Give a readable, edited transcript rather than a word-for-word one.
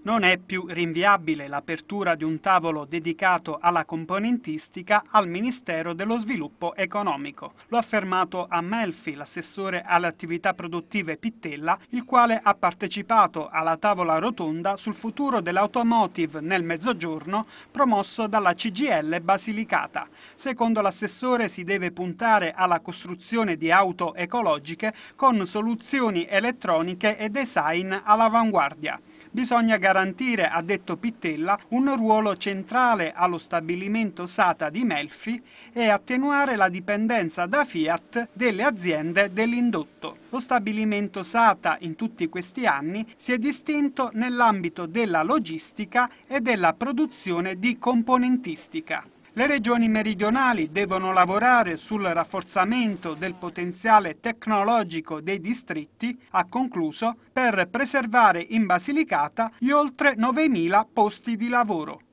Non è più rinviabile l'apertura di un tavolo dedicato alla componentistica al Ministero dello Sviluppo Economico. Lo ha affermato a Melfi l'assessore alle attività produttive Pittella, il quale ha partecipato alla tavola rotonda sul futuro dell'automotive nel Mezzogiorno promosso dalla CGIL Basilicata. Secondo l'assessore si deve puntare alla costruzione di auto ecologiche con soluzioni elettroniche e design all'avanguardia. Bisogna garantire, ha detto Pittella, un ruolo centrale allo stabilimento SATA di Melfi e attenuare la dipendenza da Fiat delle aziende dell'indotto. Lo stabilimento SATA in tutti questi anni si è distinto nell'ambito della logistica e della produzione di componentistica. Le regioni meridionali devono lavorare sul rafforzamento del potenziale tecnologico dei distretti, ha concluso, per preservare in Basilicata gli oltre 9.000 posti di lavoro.